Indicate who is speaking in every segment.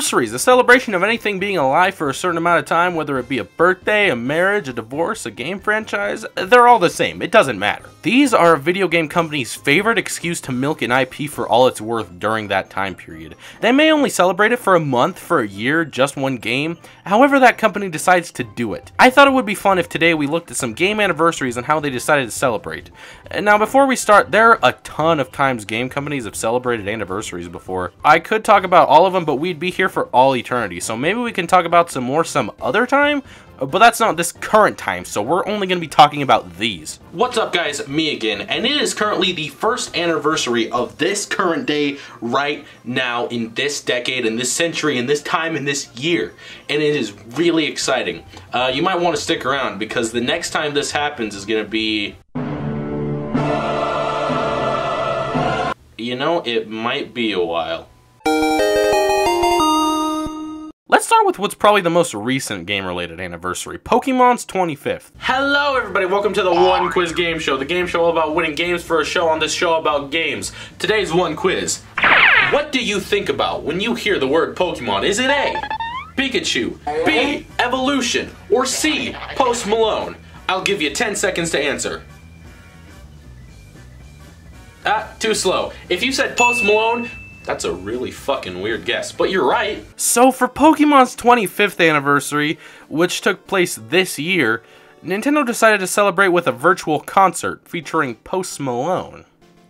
Speaker 1: Anniversaries, the celebration of anything being alive for a certain amount of time, whether it be a birthday, a marriage, a divorce, a game franchise, they're all the same, it doesn't matter. These are a video game company's favorite excuse to milk an IP for all it's worth during that time period. They may only celebrate it for a month, for a year, just one game, however that company decides to do it. I thought it would be fun if today we looked at some game anniversaries and how they decided to celebrate. Now before we start, there are a ton of times game companies have celebrated anniversaries before. I could talk about all of them, but we'd be here for all eternity, so maybe we can talk about some more some other time? But that's not this current time, so we're only going to be talking about these. What's up guys, me again, and it is currently the first anniversary of this current day right now in this decade, in this century, in this time, in this year. And it is really exciting. You might want to stick around because the next time this happens is going to be... You know, it might be a while. Let's start with what's probably the most recent game-related anniversary, Pokemon's 25th. Hello everybody, welcome to the One Quiz Game Show, the game show all about winning games for a show on this show about games. Today's one quiz. What do you think about when you hear the word Pokemon? Is it A, Pikachu, B, Evolution, or C, Post Malone? I'll give you 10 seconds to answer. Too slow. If you said Post Malone, that's a really fucking weird guess, but you're right. So for Pokemon's 25th anniversary, which took place this year, Nintendo decided to celebrate with a virtual concert featuring Post Malone.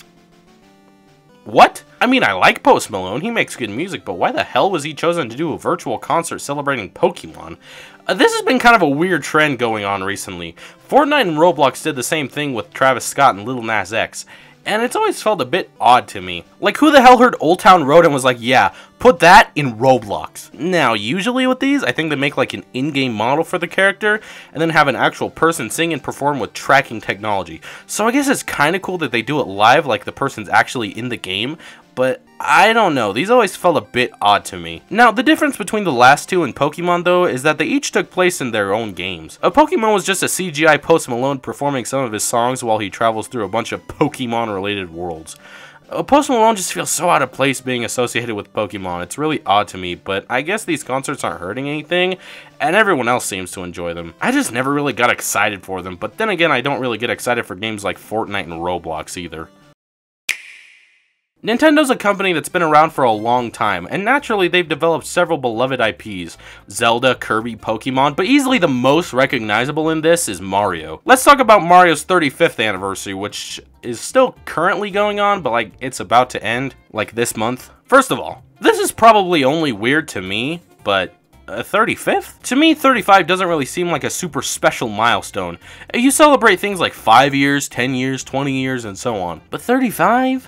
Speaker 1: What? I mean, I like Post Malone, he makes good music, but why the hell was he chosen to do a virtual concert celebrating Pokemon? This has been kind of a weird trend going on recently. Fortnite and Roblox did the same thing with Travis Scott and Lil Nas X. And it's always felt a bit odd to me. Like, who the hell heard Old Town Road and was like, yeah, put that in Roblox? Now, usually with these, I think they make like an in-game model for the character, and then have an actual person sing and perform with tracking technology. So I guess it's kind of cool that they do it live, like the person's actually in the game, but I don't know, these always felt a bit odd to me. Now, the difference between the last two and Pokemon, though, is that they each took place in their own games. Pokemon was just a CGI Post Malone performing some of his songs while he travels through a bunch of Pokemon-related worlds. Post Malone just feels so out of place being associated with Pokemon. It's really odd to me, but I guess these concerts aren't hurting anything, and everyone else seems to enjoy them. I just never really got excited for them, but then again, I don't really get excited for games like Fortnite and Roblox either. Nintendo's a company that's been around for a long time, and naturally they've developed several beloved IPs, Zelda, Kirby, Pokemon, but easily the most recognizable in this is Mario. Let's talk about Mario's 35th anniversary, which is still currently going on, but like it's about to end, like this month. First of all, this is probably only weird to me, but 35th? To me, 35 doesn't really seem like a super special milestone. You celebrate things like 5 years, 10 years, 20 years, and so on, but 35?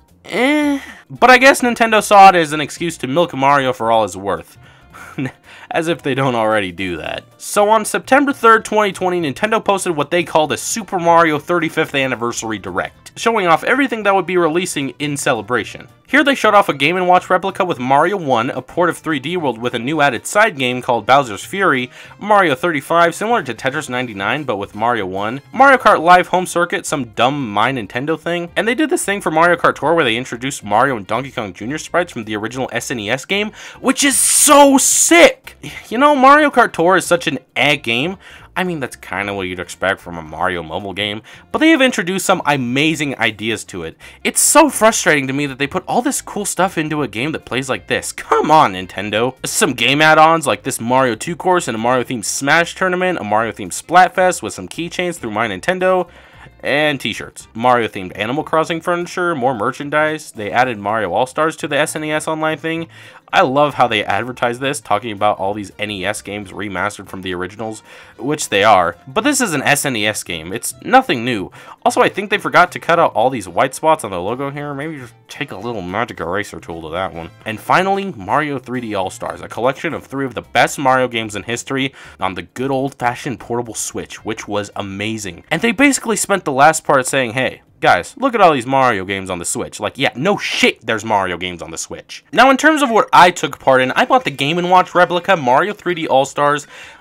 Speaker 1: But I guess Nintendo saw it as an excuse to milk Mario for all it's worth. As if they don't already do that. So on September 3rd, 2020, Nintendo posted what they called a Super Mario 35th Anniversary Direct, showing off everything that would be releasing in celebration. Here they showed off a Game & Watch replica with Mario 1, a port of 3D World with a new added side game called Bowser's Fury, Mario 35, similar to Tetris 99 but with Mario 1, Mario Kart Live Home Circuit, some dumb My Nintendo thing, and they did this thing for Mario Kart Tour where they introduced Mario and Donkey Kong Jr. sprites from the original SNES game, which is so sick! You know, Mario Kart Tour is such an game. I mean, that's kind of what you'd expect from a Mario mobile game, but they have introduced some amazing ideas to it. It's so frustrating to me that they put all this cool stuff into a game that plays like this. Come on, Nintendo. Some game add-ons like this Mario 2 course and a Mario-themed Smash tournament, a Mario-themed Splatfest with some keychains through My Nintendo, and t-shirts. Mario-themed Animal Crossing furniture, more merchandise. They added Mario All-Stars to the SNES Online thing. I love how they advertise this, talking about all these NES games remastered from the originals, which they are. But this is an SNES game. It's nothing new. Also, I think they forgot to cut out all these white spots on the logo here. Maybe just take a little magic eraser tool to that one. And finally, Mario 3D All-Stars, a collection of 3 of the best Mario games in history on the good old-fashioned portable Switch, which was amazing. And they basically spent the last part saying, hey, guys, look at all these Mario games on the Switch. Like, yeah, no shit, there's Mario games on the Switch. Now, in terms of what I took part in, I bought the Game & Watch replica Mario 3D All-Stars.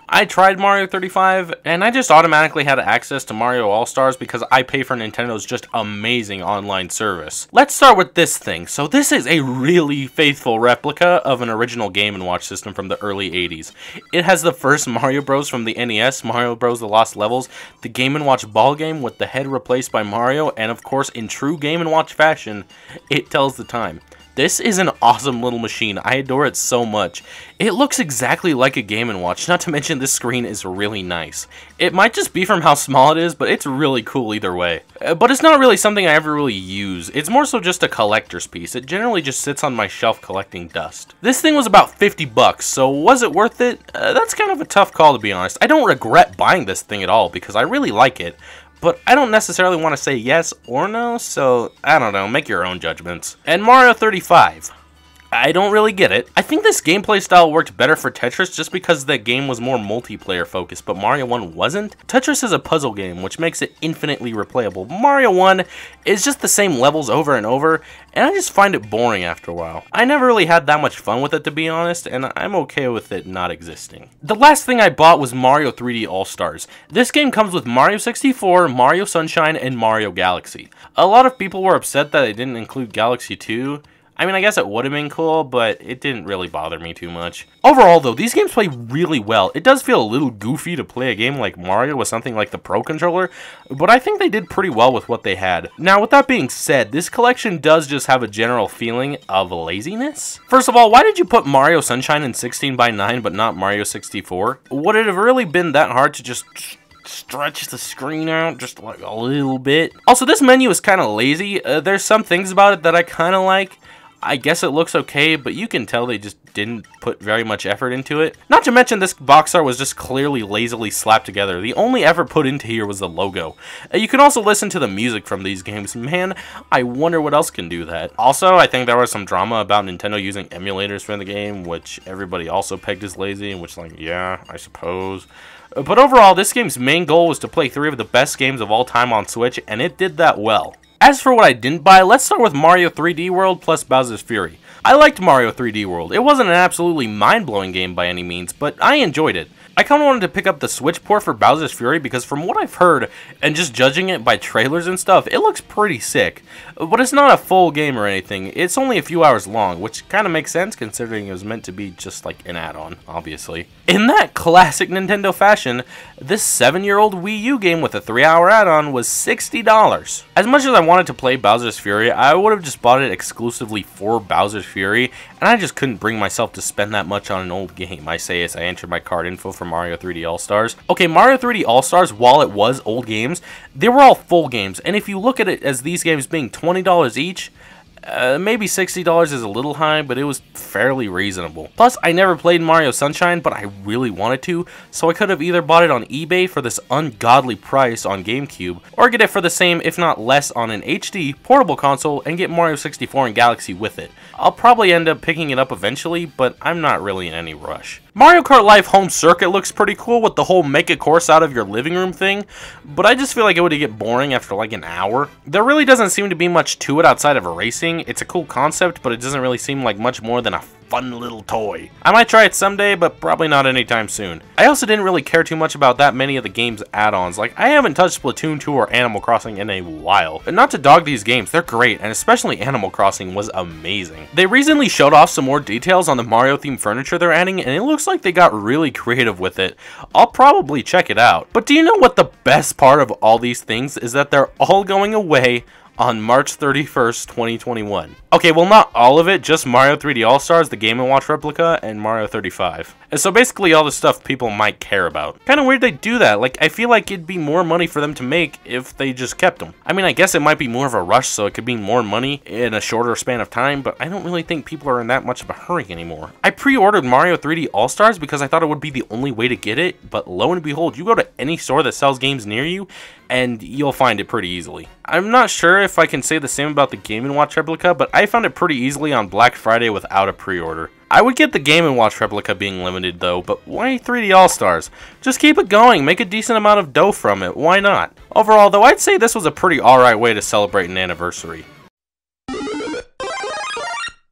Speaker 1: I tried Mario 35, and I just automatically had access to Mario All-Stars because I pay for Nintendo's just amazing online service. Let's start with this thing. So this is a really faithful replica of an original Game & Watch system from the early 80s. It has the first Mario Bros. From the NES, Mario Bros. The Lost Levels, the Game & Watch ball game with the head replaced by Mario, and of course, in true Game & Watch fashion, it tells the time. This is an awesome little machine. I adore it so much. It looks exactly like a Game & Watch, not to mention this screen is really nice. It might just be from how small it is, but it's really cool either way. But it's not really something I ever really use. It's more so just a collector's piece. It generally just sits on my shelf collecting dust. This thing was about 50 bucks, so was it worth it? That's kind of a tough call, to be honest. I don't regret buying this thing at all because I really like it. But I don't necessarily want to say yes or no, so I don't know, make your own judgments. And Mario 35. I don't really get it. I think this gameplay style worked better for Tetris just because the game was more multiplayer focused, but Mario 1 wasn't. Tetris is a puzzle game, which makes it infinitely replayable. Mario 1 is just the same levels over and over, and I just find it boring after a while. I never really had that much fun with it, to be honest, and I'm okay with it not existing. The last thing I bought was Mario 3D All-Stars. This game comes with Mario 64, Mario Sunshine, and Mario Galaxy. A lot of people were upset that it didn't include Galaxy 2. I mean, I guess it would have been cool, but it didn't really bother me too much. Overall, though, these games play really well. It does feel a little goofy to play a game like Mario with something like the Pro Controller, but I think they did pretty well with what they had. Now, with that being said, this collection does just have a general feeling of laziness. First of all, why did you put Mario Sunshine in 16:9 but not Mario 64? Would it have really been that hard to just stretch the screen out just like a little bit? Also, this menu is kind of lazy. There's some things about it that I kind of like. I guess it looks okay, but you can tell they just didn't put very much effort into it. Not to mention this box art was just clearly lazily slapped together. The only effort put into here was the logo. You can also listen to the music from these games. Man, I wonder what else can do that. Also, I think there was some drama about Nintendo using emulators for the game, which everybody also pegged as lazy, and which, like, yeah, I suppose. But overall, this game's main goal was to play 3 of the best games of all time on Switch, and it did that well. As for what I didn't buy, let's start with Mario 3D World plus Bowser's Fury. I liked Mario 3D World. It wasn't an absolutely mind-blowing game by any means, but I enjoyed it. I kind of wanted to pick up the Switch port for Bowser's Fury because from what I've heard, and just judging it by trailers and stuff, it looks pretty sick. But it's not a full game or anything, it's only a few hours long, which kind of makes sense considering it was meant to be just like an add-on, obviously. In that classic Nintendo fashion, this 7-year-old Wii U game with a 3-hour add-on was $60. As much as I wanted to play Bowser's Fury, I would have just bought it exclusively for Bowser's Fury, and I just couldn't bring myself to spend that much on an old game. I say as I enter my card info for Mario 3D All-Stars. Okay, Mario 3D All-Stars, while it was old games, they were all full games, and if you look at it as these games being $20 each, maybe $60 is a little high, but it was fairly reasonable. Plus, I never played Mario Sunshine, but I really wanted to, so I could have either bought it on eBay for this ungodly price on GameCube, or get it for the same, if not less, on an HD portable console and get Mario 64 and Galaxy with it. I'll probably end up picking it up eventually, but I'm not really in any rush. Mario Kart Live Home Circuit looks pretty cool with the whole make a course out of your living room thing, but I just feel like it would get boring after like an hour. There really doesn't seem to be much to it outside of racing. It's a cool concept, but it doesn't really seem like much more than a fun little toy. I might try it someday, but probably not anytime soon. I also didn't really care too much about that many of the game's add-ons. Like, I haven't touched Splatoon 2 or Animal Crossing in a while. And not to dog these games, they're great, and especially Animal Crossing was amazing. They recently showed off some more details on the Mario-themed furniture they're adding, and it looks like they got really creative with it. I'll probably check it out. But do you know what the best part of all these things is? That they're all going away on March 31st, 2021. Okay, well, not all of it, just Mario 3D All-Stars, the Game & Watch replica, and Mario 35. And so basically all the stuff people might care about. Kind of weird they do that. Like, I feel like it'd be more money for them to make if they just kept them. I mean, I guess it might be more of a rush, so it could be more money in a shorter span of time, but I don't really think people are in that much of a hurry anymore. I pre-ordered Mario 3D All-Stars because I thought it would be the only way to get it, but lo and behold, you go to any store that sells games near you, and you'll find it pretty easily. I'm not sure if I can say the same about the Game & Watch replica, but I found it pretty easily on Black Friday without a pre-order. I would get the Game & Watch replica being limited though, but why 3D All-Stars? Just keep it going, make a decent amount of dough from it, why not? Overall though, I'd say this was a pretty alright way to celebrate an anniversary.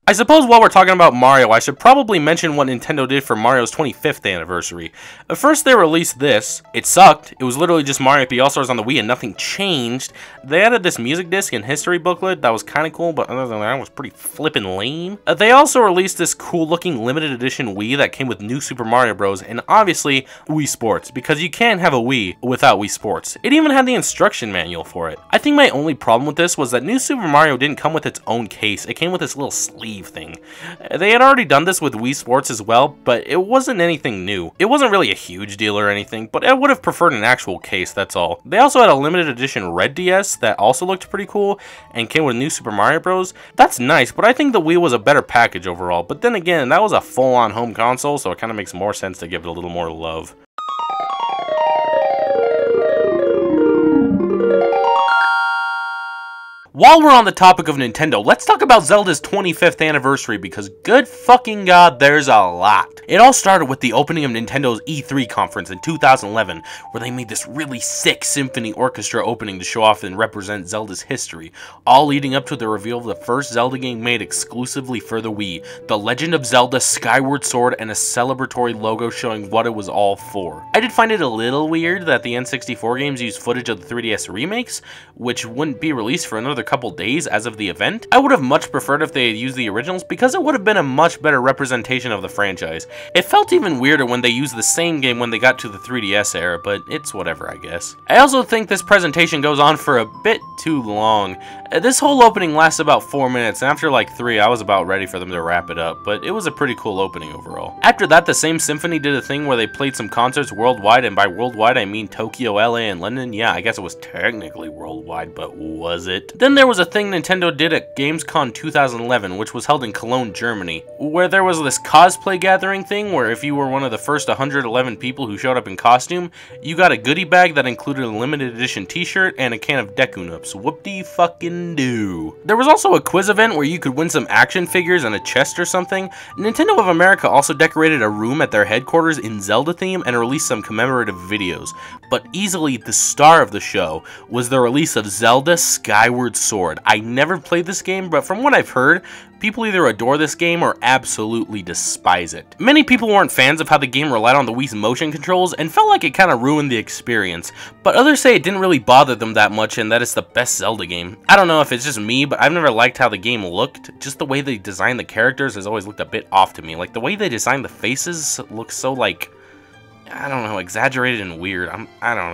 Speaker 1: I suppose while we're talking about Mario, I should probably mention what Nintendo did for Mario's 25th anniversary. First, they released this. It sucked. It was literally just Mario 3 All-Stars on the Wii and nothing changed. They added this music disc and history booklet that was kind of cool, but other than that, it was pretty flippin' lame. They also released this cool-looking limited edition Wii that came with New Super Mario Bros. And obviously, Wii Sports, because you can't have a Wii without Wii Sports. It even had the instruction manual for it. I think my only problem with this was that New Super Mario didn't come with its own case. It came with this little sleeve thing. They had already done this with Wii Sports as well, but it wasn't anything new. It wasn't really a huge deal or anything, but I would have preferred an actual case, that's all. They also had a limited edition Red DS that also looked pretty cool and came with New Super Mario Bros. That's nice, but I think the Wii was a better package overall. But then again, that was a full-on home console, so it kind of makes more sense to give it a little more love. While we're on the topic of Nintendo, let's talk about Zelda's 25th anniversary, because good fucking god, there's a lot. It all started with the opening of Nintendo's E3 conference in 2011, where they made this really sick symphony orchestra opening to show off and represent Zelda's history, all leading up to the reveal of the first Zelda game made exclusively for the Wii, The Legend of Zelda Skyward Sword, and a celebratory logo showing what it was all for. I did find it a little weird that the N64 games used footage of the 3DS remakes, which wouldn't be released for another couple days as of the event. I would have much preferred if they had used the originals, because it would have been a much better representation of the franchise. It felt even weirder when they used the same game when they got to the 3DS era, but it's whatever, I guess. I also think this presentation goes on for a bit too long. This whole opening lasts about 4 minutes, and after like 3, I was about ready for them to wrap it up, but it was a pretty cool opening overall. After that, the same symphony did a thing where they played some concerts worldwide, and by worldwide I mean Tokyo, LA, and London. Yeah, I guess it was technically worldwide, but was it? Then there was a thing Nintendo did at Gamescom 2011, which was held in Cologne, Germany, where there was this cosplay gathering thing where if you were one of the first 111 people who showed up in costume, you got a goodie bag that included a limited edition t-shirt and a can of Deku Nups. Whoop-de-fucking-do. There was also a quiz event where you could win some action figures and a chest or something. Nintendo of America also decorated a room at their headquarters in Zelda theme and released some commemorative videos. But easily the star of the show was the release of Zelda Skyward Sword. I never played this game, but from what I've heard, people either adore this game or absolutely despise it. Many people weren't fans of how the game relied on the Wii's motion controls and felt like it kind of ruined the experience, but others say it didn't really bother them that much and that it's the best Zelda game. I don't know if it's just me, but I've never liked how the game looked. Just the way they designed the characters has always looked a bit off to me. Like the way they designed the faces looks so like, I don't know, exaggerated and weird. I don't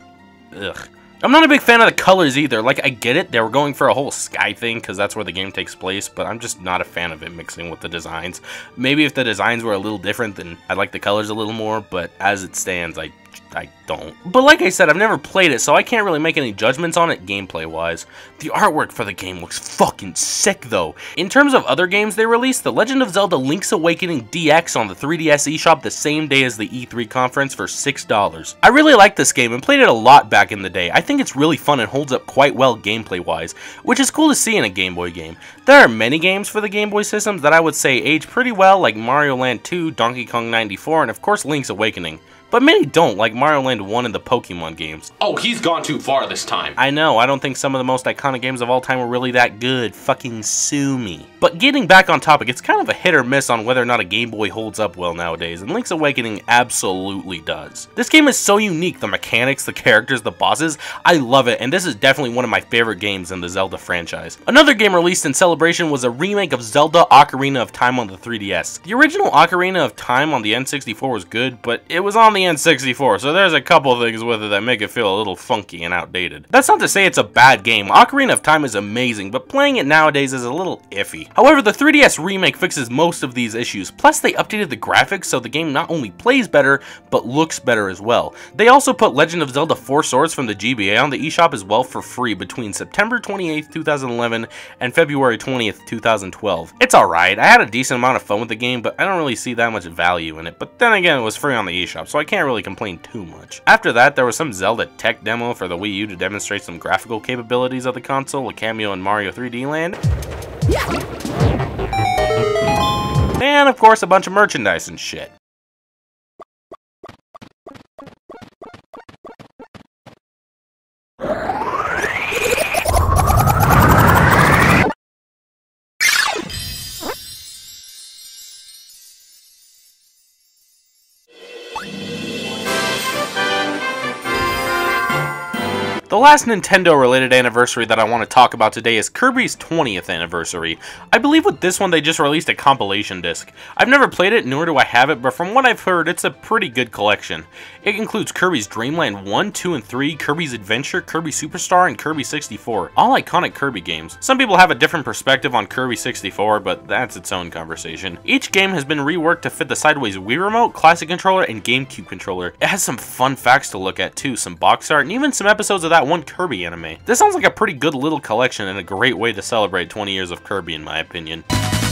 Speaker 1: know. Ugh. I'm not a big fan of the colors either. Like, I get it, they were going for a whole sky thing because that's where the game takes place, but I'm just not a fan of it mixing with the designs. Maybe if the designs were a little different, then I'd like the colors a little more, but as it stands, I don't. But like I said, I've never played it, so I can't really make any judgments on it gameplay-wise. The artwork for the game looks fucking sick, though. In terms of other games they released, The Legend of Zelda Link's Awakening DX on the 3DS eShop the same day as the E3 conference for $6. I really liked this game and played it a lot back in the day. I think it's really fun and holds up quite well gameplay-wise, which is cool to see in a Game Boy game. There are many games for the Game Boy systems that I would say age pretty well, like Mario Land 2, Donkey Kong 94, and of course Link's Awakening. But many don't, like Mario Land 1 and the Pokemon games.
Speaker 2: Oh, he's gone too far this time.
Speaker 1: I know, I don't think some of the most iconic games of all time were really that good. Fucking sue me. But getting back on topic, it's kind of a hit or miss on whether or not a Game Boy holds up well nowadays, and Link's Awakening absolutely does. This game is so unique, the mechanics, the characters, the bosses, I love it, and this is definitely one of my favorite games in the Zelda franchise. Another game released in celebration was a remake of Zelda Ocarina of Time on the 3DS. The original Ocarina of Time on the N64 was good, but it was on the N64, so there's a couple things with it that make it feel a little funky and outdated. That's not to say it's a bad game. Ocarina of Time is amazing, but playing it nowadays is a little iffy. However, the 3DS remake fixes most of these issues, plus they updated the graphics so the game not only plays better, but looks better as well. They also put Legend of Zelda 4 Swords from the GBA on the eShop as well for free between September 28th, 2011 and February 20th, 2012. It's alright, I had a decent amount of fun with the game, but I don't really see that much value in it. But then again, it was free on the eShop, so I can't really complain too much. After that, there was some Zelda tech demo for the Wii U to demonstrate some graphical capabilities of the console, a cameo in Mario 3D Land, and of course a bunch of merchandise and shit. The last Nintendo-related anniversary that I want to talk about today is Kirby's 20th anniversary. I believe with this one they just released a compilation disc. I've never played it, nor do I have it, but from what I've heard, it's a pretty good collection. It includes Kirby's Dream Land 1, 2, and 3, Kirby's Adventure, Kirby Superstar, and Kirby 64. All iconic Kirby games. Some people have a different perspective on Kirby 64, but that's its own conversation. Each game has been reworked to fit the sideways Wii Remote, Classic Controller, and GameCube controller. It has some fun facts to look at too, some box art, and even some episodes of that one Kirby anime. This sounds like a pretty good little collection and a great way to celebrate 20 years of Kirby in my opinion.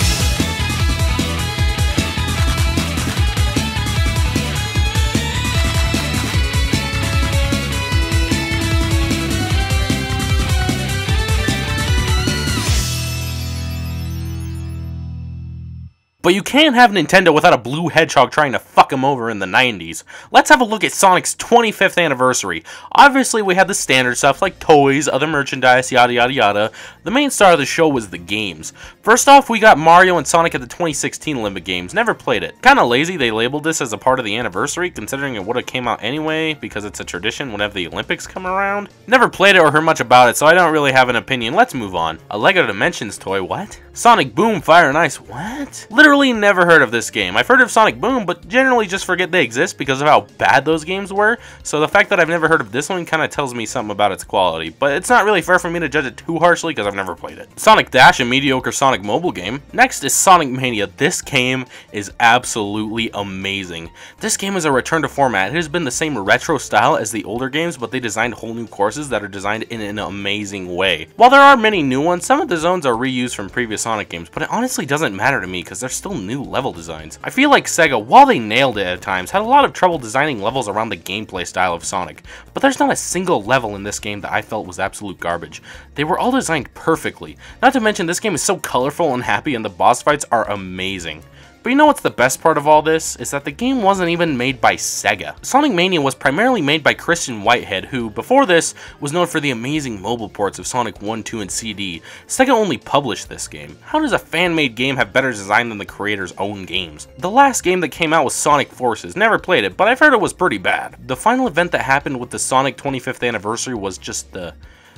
Speaker 1: But you can't have Nintendo without a blue hedgehog trying to fuck him over in the 90s. Let's have a look at Sonic's 25th anniversary. Obviously we had the standard stuff like toys, other merchandise, yada yada yada. The main star of the show was the games. First off, we got Mario and Sonic at the 2016 Olympic Games. Never played it. Kinda lazy they labeled this as a part of the anniversary, considering it would've came out anyway, because it's a tradition whenever the Olympics come around. Never played it or heard much about it, so I don't really have an opinion. Let's move on. A LEGO Dimensions toy, what? Sonic Boom, Fire and Ice, what? Literally never heard of this game. I've heard of Sonic Boom, but generally just forget they exist because of how bad those games were, so the fact that I've never heard of this one kind of tells me something about its quality, but it's not really fair for me to judge it too harshly because I've never played it. Sonic Dash, a mediocre Sonic mobile game. Next is Sonic Mania. This game is absolutely amazing. This game is a return to format. It has been the same retro style as the older games, but they designed whole new courses that are designed in an amazing way. While there are many new ones, some of the zones are reused from previous Sonic games, but it honestly doesn't matter to me because they're still new level designs. I feel like Sega, while they nailed it at times, had a lot of trouble designing levels around the gameplay style of Sonic, but there's not a single level in this game that I felt was absolute garbage. They were all designed perfectly. Not to mention this game is so colorful and happy and the boss fights are amazing. But you know what's the best part of all this? Is that the game wasn't even made by Sega. Sonic Mania was primarily made by Christian Whitehead, who, before this, was known for the amazing mobile ports of Sonic 1, 2, and CD. Sega only published this game. How does a fan-made game have better design than the creator's own games? The last game that came out was Sonic Forces. Never played it, but I've heard it was pretty bad. The final event that happened with the Sonic 25th anniversary was just the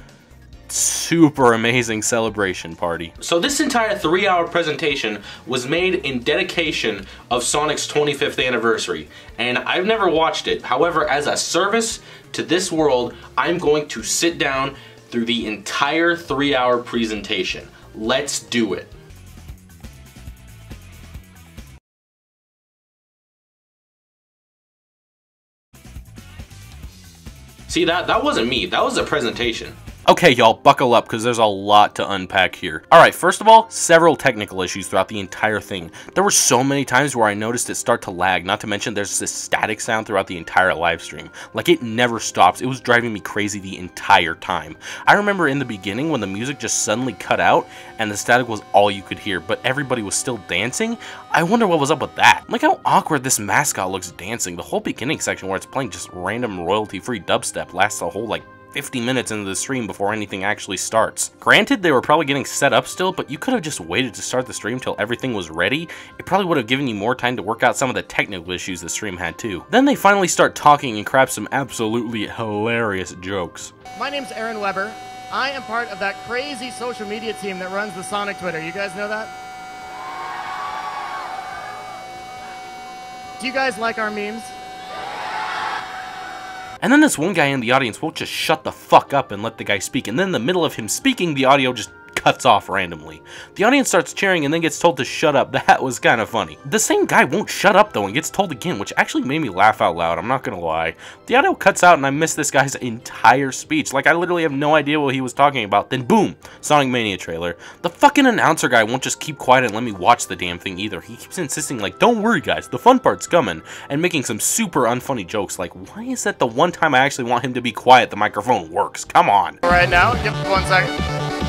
Speaker 1: super amazing celebration party.
Speaker 2: So this entire 3-hour presentation was made in dedication of Sonic's 25th anniversary, and I've never watched it. However, as a service to this world, I'm going to sit down through the entire 3-hour presentation. Let's do it. See, that wasn't me, that was a presentation.
Speaker 1: Okay, y'all, buckle up because there's a lot to unpack here. Alright, first of all, several technical issues throughout the entire thing. There were so many times where I noticed it start to lag, not to mention there's this static sound throughout the entire live stream. Like, it never stops. It was driving me crazy the entire time. I remember in the beginning when the music just suddenly cut out and the static was all you could hear, but everybody was still dancing. I wonder what was up with that. Like how awkward this mascot looks dancing. The whole beginning section where it's playing just random royalty-free dubstep lasts a whole, like, 50 minutes into the stream before anything actually starts. Granted, they were probably getting set up still, but you could have just waited to start the stream till everything was ready. It probably would have given you more time to work out some of the technical issues the stream had too. Then they finally start talking and craft some absolutely hilarious jokes.
Speaker 3: My name's Aaron Weber. I am part of that crazy social media team that runs the Sonic Twitter. You guys know that? Do you guys like our memes?
Speaker 1: And then this one guy in the audience will just shut the fuck up and let the guy speak, and then in the middle of him speaking, the audio just cuts off randomly. The audience starts cheering and then gets told to shut up. That was kind of funny. The same guy won't shut up though and gets told again, which actually made me laugh out loud, I'm not gonna lie. The audio cuts out and I missed this guy's entire speech. Like, I literally have no idea what he was talking about. Then boom, Sonic Mania trailer. The fucking announcer guy won't just keep quiet and let me watch the damn thing either. He keeps insisting like, don't worry guys, the fun part's coming, and making some super unfunny jokes. Like, why is that the one time I actually want him to be quiet the microphone works? Come on.
Speaker 3: Right now, give me 1 second.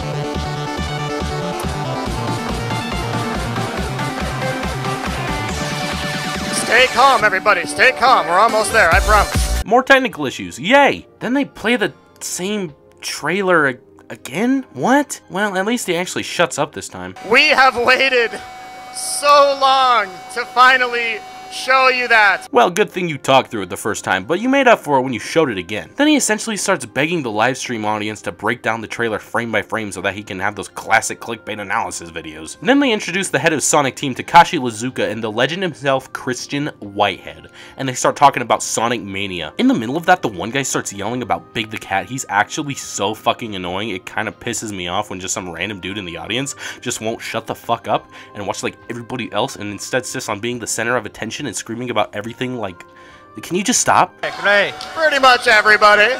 Speaker 3: Stay calm, everybody. Stay calm. We're almost there, I promise.
Speaker 1: More technical issues. Yay! Then they play the same trailer again? What? Well, at least he actually shuts up this time.
Speaker 3: We have waited so long to finally show you that.
Speaker 1: Well, good thing you talked through it the first time, but you made up for it when you showed it again. Then he essentially starts begging the livestream audience to break down the trailer frame by frame so that he can have those classic clickbait analysis videos. Then they introduce the head of Sonic Team, Takashi Iizuka, and the legend himself, Christian Whitehead, and they start talking about Sonic Mania. In the middle of that, the one guy starts yelling about Big the Cat. He's actually so fucking annoying, it kind of pisses me off when just some random dude in the audience just won't shut the fuck up and watch like everybody else and instead sits on being the center of attention and screaming about everything. Like, can you just stop?
Speaker 3: Pretty much everybody.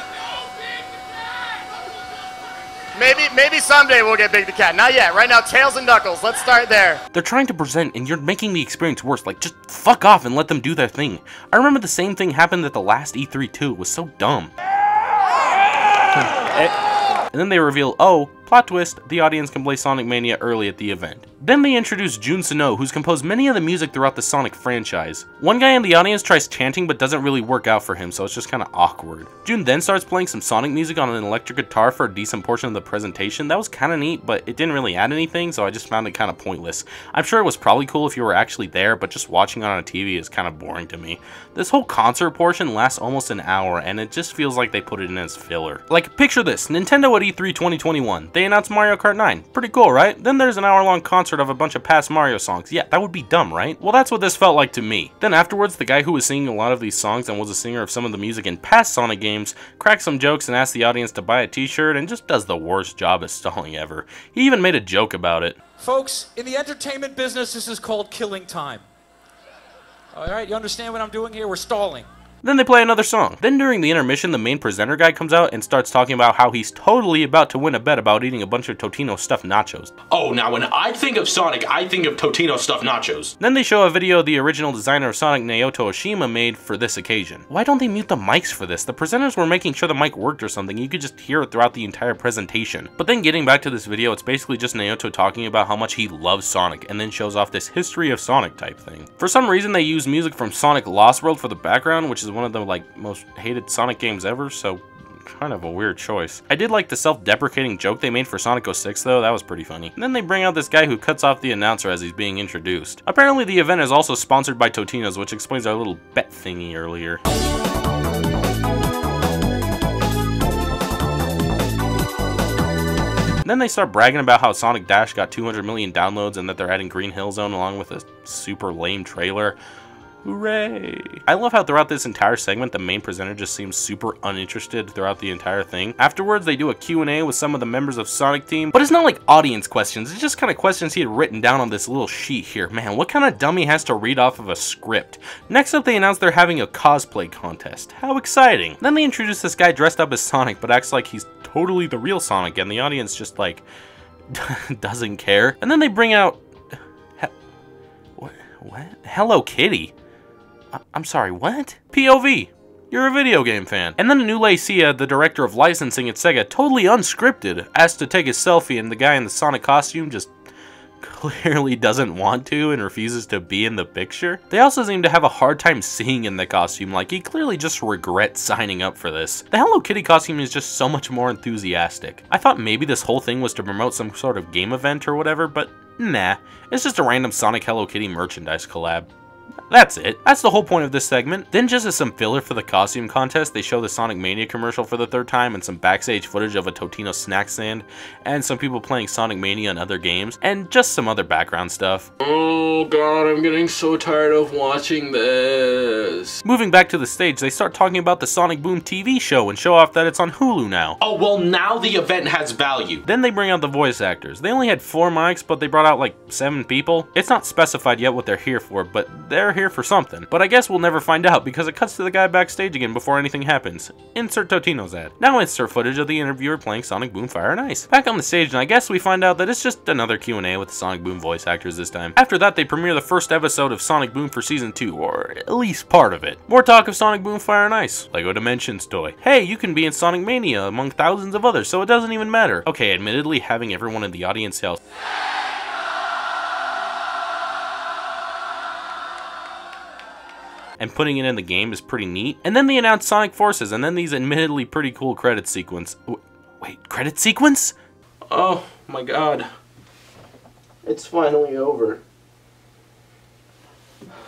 Speaker 3: Maybe someday we'll get Big the Cat. Not yet. Right now, Tails and Knuckles. Let's start there.
Speaker 1: They're trying to present, and you're making the experience worse. Like, just fuck off and let them do their thing. I remember the same thing happened at the last E3 too. It was so dumb. And then they reveal, oh, plot twist, the audience can play Sonic Mania early at the event. Then they introduce Jun Sano, who's composed many of the music throughout the Sonic franchise. One guy in the audience tries chanting but doesn't really work out for him, so it's just kinda awkward. Jun then starts playing some Sonic music on an electric guitar for a decent portion of the presentation. That was kinda neat, but it didn't really add anything, so I just found it kinda pointless. I'm sure it was probably cool if you were actually there, but just watching it on a TV is kinda boring to me. This whole concert portion lasts almost an hour, and it just feels like they put it in as filler. Like, picture this, Nintendo at E3 2021. They announced Mario Kart 9. Pretty cool, right? Then there's an hour-long concert of a bunch of past Mario songs. Yeah, that would be dumb, right? Well, that's what this felt like to me. Then afterwards, the guy who was singing a lot of these songs and was a singer of some of the music in past Sonic games cracks some jokes and asks the audience to buy a t-shirt and just does the worst job at stalling ever. He even made a joke about it.
Speaker 4: Folks, in the entertainment business, this is called killing time. All right, you understand what I'm doing here? We're stalling.
Speaker 1: Then they play another song. Then during the intermission, the main presenter guy comes out and starts talking about how he's totally about to win a bet about eating a bunch of Totino stuffed nachos.
Speaker 2: Oh, now when I think of Sonic, I think of Totino stuffed nachos.
Speaker 1: Then they show a video the original designer of Sonic, Naoto Oshima, made for this occasion. Why don't they mute the mics for this? The presenters were making sure the mic worked or something. You could just hear it throughout the entire presentation. But then getting back to this video, it's basically just Naoto talking about how much he loves Sonic and then shows off this history of Sonic type thing. For some reason, they use music from Sonic Lost World for the background, which is one of the most hated Sonic games ever, so kind of a weird choice. I did like the self-deprecating joke they made for Sonic 06 though, that was pretty funny. And then they bring out this guy who cuts off the announcer as he's being introduced. Apparently the event is also sponsored by Totino's, which explains our little bet thingy earlier. Then they start bragging about how Sonic Dash got 200 million downloads and that they're adding Green Hill Zone along with a super lame trailer. Hooray! I love how throughout this entire segment, the main presenter just seems super uninterested throughout the entire thing. Afterwards, they do a Q&A with some of the members of Sonic Team, but it's not like audience questions, it's just kind of questions he had written down on this little sheet here. Man, what kind of dummy has to read off of a script? Next up, they announce they're having a cosplay contest. How exciting! Then they introduce this guy dressed up as Sonic, but acts like he's totally the real Sonic, and the audience just, like, doesn't care. And then they bring out... What? Hello Kitty? I'm sorry, what? POV. You're a video game fan. And then Anule Sia, the director of licensing at Sega, totally unscripted, asked to take a selfie, and the guy in the Sonic costume just clearly doesn't want to and refuses to be in the picture. They also seem to have a hard time seeing in the costume, like he clearly just regrets signing up for this. The Hello Kitty costume is just so much more enthusiastic. I thought maybe this whole thing was to promote some sort of game event or whatever, but nah, it's just a random Sonic Hello Kitty merchandise collab. That's it. That's the whole point of this segment. Then just as some filler for the costume contest, they show the Sonic Mania commercial for the third time and some backstage footage of a Totino snack stand and some people playing Sonic Mania and other games and just some other background stuff.
Speaker 2: Oh god, I'm getting so tired of watching this.
Speaker 1: Moving back to the stage, they start talking about the Sonic Boom TV show and show off that it's on Hulu now.
Speaker 2: Oh, well now the event has value.
Speaker 1: Then they bring out the voice actors. They only had 4 mics, but they brought out like 7 people. It's not specified yet what they're here for, but they're here for something. But I guess we'll never find out because it cuts to the guy backstage again before anything happens. Insert Totino's ad. Now insert footage of the interviewer playing Sonic Boom Fire and Ice. Back on the stage, and I guess we find out that it's just another Q&A with the Sonic Boom voice actors this time. After that, they premiere the first episode of Sonic Boom for Season 2, or at least part of it. More talk of Sonic Boom Fire and Ice. LEGO Dimensions toy. Hey, you can be in Sonic Mania among thousands of others, so it doesn't even matter. Okay, admittedly, having everyone in the audience yell and putting it in the game is pretty neat. And then they announced Sonic Forces, and then these admittedly pretty cool credit sequence. Wait, credit sequence?
Speaker 2: Oh my god. It's finally over.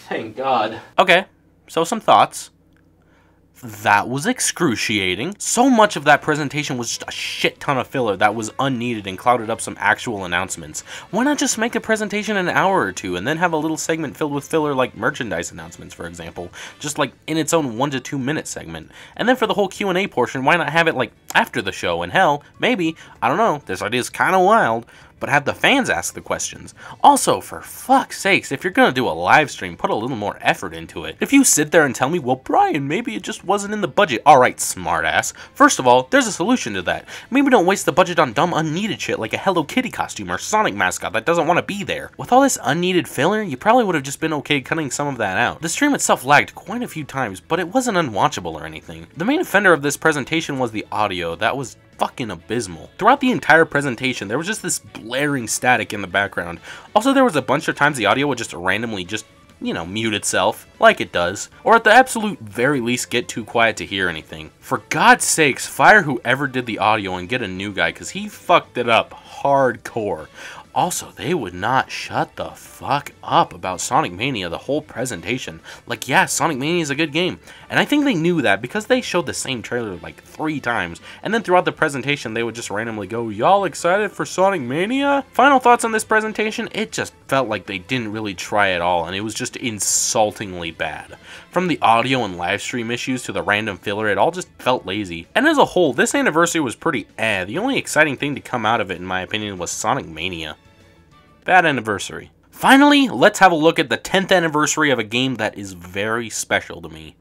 Speaker 2: Thank God.
Speaker 1: Okay, so some thoughts. That was excruciating. So much of that presentation was just a shit ton of filler that was unneeded and clouded up some actual announcements. Why not just make a presentation an hour or two and then have a little segment filled with filler like merchandise announcements, for example, just like in its own 1 to 2 minute segment. And then for the whole Q&A portion, why not have it like after the show? And hell, maybe, I don't know, this idea is kind of wild, but have the fans ask the questions. Also, for fuck's sakes, if you're gonna do a live stream, put a little more effort into it. If you sit there and tell me, well, Brian, maybe it just wasn't in the budget. Alright, smartass. First of all, there's a solution to that. Maybe don't waste the budget on dumb, unneeded shit like a Hello Kitty costume or Sonic mascot that doesn't want to be there. With all this unneeded filler, you probably would have just been okay cutting some of that out. The stream itself lagged quite a few times, but it wasn't unwatchable or anything. The main offender of this presentation was the audio. That was fucking abysmal. Throughout the entire presentation, there was just this blaring static in the background. Also, there was a bunch of times the audio would just randomly mute itself, like it does, or at the absolute very least get too quiet to hear anything. For God's sakes, fire whoever did the audio and get a new guy, because he fucked it up hardcore. Also, they would not shut the fuck up about Sonic Mania the whole presentation. Like, yeah, Sonic Mania is a good game, and I think they knew that because they showed the same trailer like 3 times, and then throughout the presentation they would just randomly go, y'all excited for Sonic Mania? Final thoughts on this presentation? It just felt like they didn't really try at all, and it was just insultingly bad. From the audio and live stream issues to the random filler, it all just felt lazy. And as a whole, this anniversary was pretty The only exciting thing to come out of it, in my opinion, was Sonic Mania. Bad anniversary. Finally, let's have a look at the 10th anniversary of a game that is very special to me.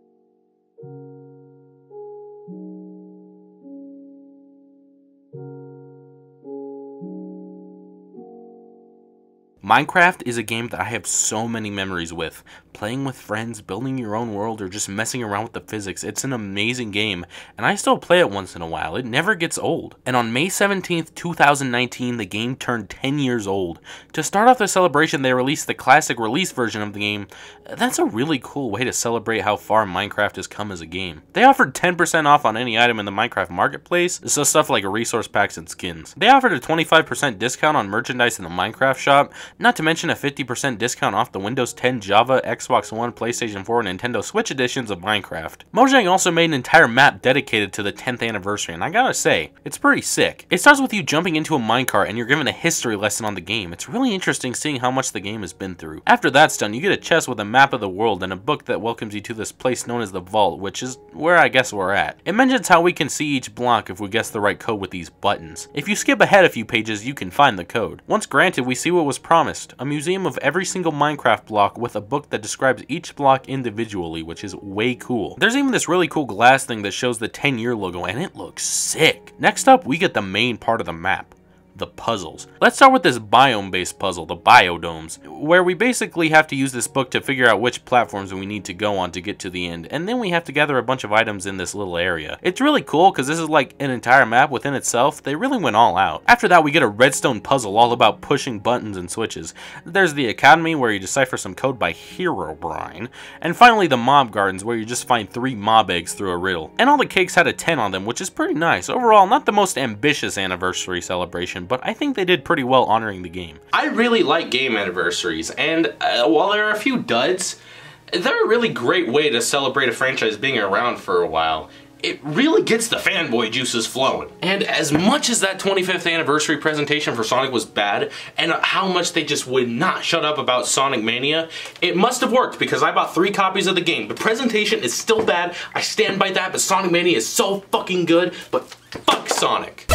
Speaker 1: Minecraft is a game that I have so many memories with. Playing with friends, building your own world, or just messing around with the physics. It's an amazing game, and I still play it once in a while. It never gets old. And on May 17th, 2019, the game turned 10 years old. To start off the celebration, they released the classic release version of the game. That's a really cool way to celebrate how far Minecraft has come as a game. They offered 10% off on any item in the Minecraft marketplace, so stuff like resource packs and skins. They offered a 25% discount on merchandise in the Minecraft shop, not to mention a 50% discount off the Windows 10, Java, Xbox One, PlayStation 4, and Nintendo Switch editions of Minecraft. Mojang also made an entire map dedicated to the 10th anniversary, and I gotta say, it's pretty sick. It starts with you jumping into a minecart and you're given a history lesson on the game. It's really interesting seeing how much the game has been through. After that's done, you get a chest with a map of the world and a book that welcomes you to this place known as the Vault, which is where I guess we're at. It mentions how we can see each block if we guess the right code with these buttons. If you skip ahead a few pages, you can find the code. Once granted, we see what was promised, a museum of every single Minecraft block with a book that describes each block individually, which is way cool. There's even this really cool glass thing that shows the 10-year logo, and it looks sick. Next up, we get the main part of the map. The puzzles. Let's start with this biome-based puzzle, the biodomes, where we basically have to use this book to figure out which platforms we need to go on to get to the end, and then we have to gather a bunch of items in this little area. It's really cool because this is like an entire map within itself. They really went all out. After that, we get a redstone puzzle all about pushing buttons and switches. There's the academy where you decipher some code by Herobrine, and finally the mob gardens where you just find 3 mob eggs through a riddle. And all the cakes had a 10 on them, which is pretty nice. Overall, not the most ambitious anniversary celebration, but I think they did pretty well honoring the game.
Speaker 2: I really like game anniversaries, and while there are a few duds, they're a really great way to celebrate a franchise being around for a while. It really gets the fanboy juices flowing. And as much as that 25th anniversary presentation for Sonic was bad, and how much they just would not shut up about Sonic Mania, it must have worked because I bought 3 copies of the game. The presentation is still bad, I stand by that, but Sonic Mania is so fucking good, but fuck Sonic.